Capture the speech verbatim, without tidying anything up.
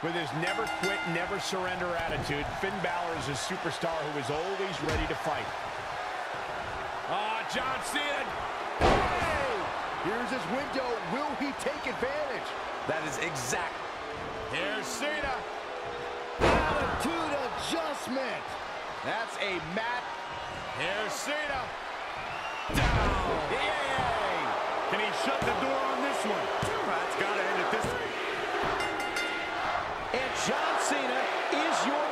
With his never quit, never surrender attitude, Finn Balor is a superstar who is always ready to fight. Ah, oh, John Cena. Hey! Here's his window. Will he take advantage? That is exact. Here's Cena. Attitude adjustment. That's a mat. Here's Cena. Down. Yay! Can he shut the door on this one? That's got to end it this way. And John Cena is your